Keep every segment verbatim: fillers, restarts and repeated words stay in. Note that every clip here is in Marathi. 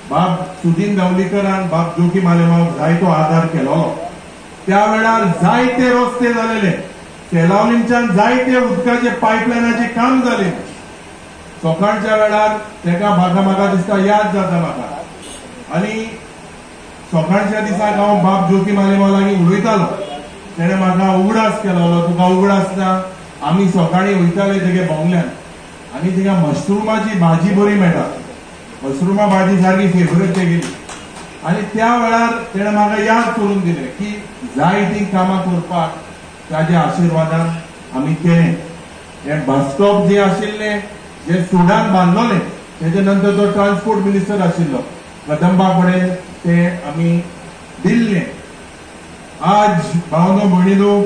बाब सुदीन धावलीकरान बाब जोगी मालेमाक जायतो आदार केलो। त्या वेळार जायते रस्ते जालेले, केलावलींच्यान जायते उदकाचे पायपलायनाचे काम जाले। सकाळच्या वेळार तेका म्हाका म्हाका दिसता याद जाता म्हाका। आनी सकाळच्या दिसाक हांव बाब जोगी मालेमा लागीं उलयतालो, तेणे म्हाका उगडास केलो, तुका उगडास ना? आमी सकाळी वयताले तेगे बोंगल्यान आनी थिंगा मशरूमाची भाजी बरी मेळटा, मशरूमा भाजी सारकी फेवरेट तेगेली। आनी त्या वेळार तेणे म्हाका याद करून दिलें की जायतीं कामां करपाक ताज्या आशिर्वादान आमी केलें। हे बस स्टॉप जे आशिल्ले जे सुडान बांदलोले तेजे नंतर तो ट्रान्सपोर्ट मिनिस्टर आशिल्लो कदंबा कडेन ते आमी दिल्ले। आज भावनो भयणीनो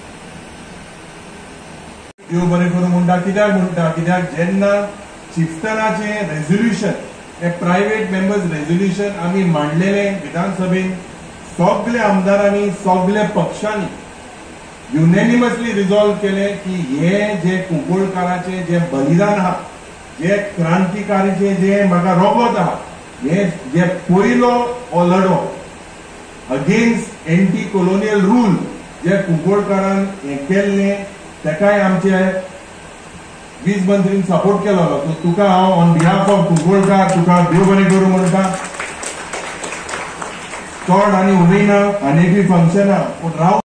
देव बरें करूं म्हणटा, कित्याक म्हणटा कित्याक जेन्ना चिफ्टनाचे रेझोल्युशन हे प्रायव्हेट मेंबर्स रेझोल्युशन आमी मांडलेले विधानसभेन, सगळे आमदारांनी सगळे पक्षांनी युनॅनिमसली रिझॉल्व केले की हे जे कुंकळकाराचे जे बलिदान आहा, जे क्रांतिकारीचे जे म्हाका रोगत आहा, हे जे पयलो हो लढो अगेन्स्ट एंटी कॉलोनियल रूल जे कुंकळकारान हे केल्ले, तेकाय आमचे वीज मंत्रीन सपोर्ट केलो। सो तुका हांव ऑन बिहाफ ऑफ कुंकळकार तुका देव बरें करूं म्हणटा। चड आनी उलयना, आनीकूय फंक्शनां पूण राव